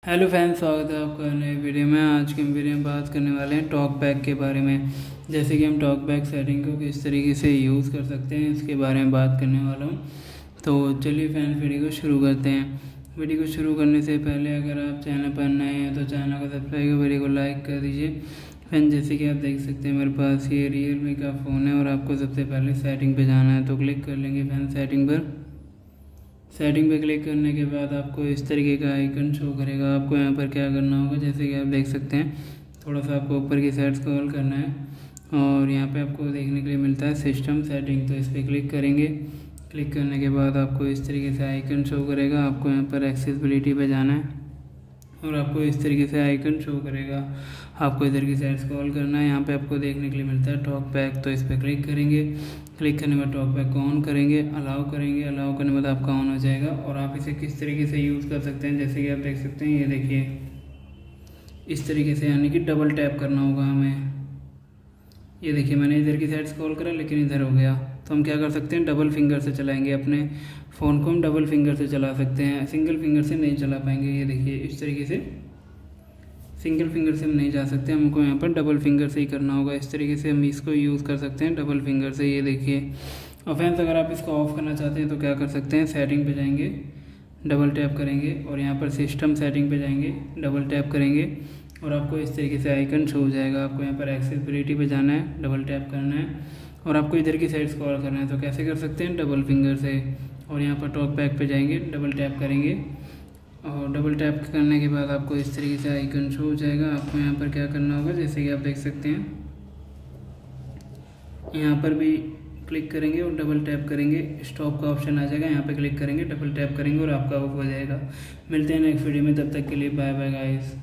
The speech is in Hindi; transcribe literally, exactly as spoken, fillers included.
हेलो फैंस, स्वागत है आपका नए वीडियो में। आज के हम वीडियो में बात करने वाले हैं टॉक बैक के बारे में। जैसे कि हम टॉक बैक सेटिंग को किस तरीके से यूज़ कर सकते हैं, इसके बारे में बात करने वाला हूँ। तो चलिए फैंस, वीडियो को शुरू करते हैं। वीडियो को शुरू करने से पहले अगर आप चैनल पर नए हैं तो चैनल को सब्सक्राइब कर वीडियो को लाइक कर दीजिए। फैन जैसे कि आप देख सकते हैं मेरे पास ये रियलमी का फ़ोन है और आपको सबसे पहले सेटिंग पे जाना है, तो क्लिक कर लेंगे फैन सेटिंग पर। सेटिंग पे क्लिक करने के बाद आपको इस तरीके का आइकन शो करेगा। आपको यहाँ पर क्या करना होगा, जैसे कि आप देख सकते हैं, थोड़ा सा आपको ऊपर की साइड स्क्रॉल करना है और यहाँ पे आपको देखने के लिए मिलता है सिस्टम सेटिंग। तो इस पर क्लिक करेंगे। क्लिक करने के बाद आपको इस तरीके से आइकन शो करेगा। आपको यहाँ पर एक्सेसिबिलिटी पे जाना है और आपको इस तरीके से आइकन शो करेगा। आपको इधर की साइड स्क्रॉल करना है। यहाँ पे आपको देखने के लिए मिलता है टॉक बैक, तो इस पर क्लिक करेंगे। क्लिक करने के बाद टॉक बैक को ऑन करेंगे, अलाउ करेंगे। अलाउ करने के बाद आपका ऑन हो जाएगा। और आप इसे किस तरीके से यूज़ कर सकते हैं, जैसे कि आप देख सकते हैं, ये देखिए इस तरीके से, यानी कि डबल टैप करना होगा हमें। ये देखिए मैंने इधर की साइड स्क्रॉल करा लेकिन इधर हो गया, तो हम क्या कर सकते हैं, डबल फिंगर से चलाएंगे। अपने फ़ोन को हम डबल फिंगर से चला सकते हैं, सिंगल फिंगर से नहीं चला पाएंगे। ये देखिए इस तरीके से सिंगल फिंगर से हम नहीं जा सकते, हमको यहाँ पर डबल फिंगर से ही करना होगा। इस तरीके से हम इसको यूज़ कर सकते हैं डबल फिंगर से, ये देखिए। और फ्रेंड्स, अगर आप इसको ऑफ़ करना चाहते हैं तो क्या कर सकते हैं, सेटिंग पे जाएंगे, डबल टैप करेंगे और यहाँ पर सिस्टम सेटिंग पे जाएंगे, डबल टैप करेंगे और आपको इस तरीके से आइकन शो हो जाएगा। आपको यहाँ पर एक्सेसिबिलिटी पे जाना है, डबल टैप करना है और आपको इधर की साइड स्क्रॉल करना है। तो कैसे कर सकते हैं, डबल फिंगर से। और यहाँ पर टॉक बैक पे जाएंगे, डबल टैप करेंगे और डबल टैप करने के बाद आपको इस तरीके से आइकन शो हो जाएगा। आपको यहाँ पर क्या करना होगा, जैसे कि आप देख सकते हैं, यहाँ पर भी क्लिक करेंगे और डबल टैप करेंगे, स्टॉप का ऑप्शन आ जाएगा। यहाँ पे क्लिक करेंगे, डबल टैप करेंगे और आपका ऑफ हो जाएगा। मिलते हैं नेक्स्ट वीडियो में, तब तक के लिए बाय बाय गाइस।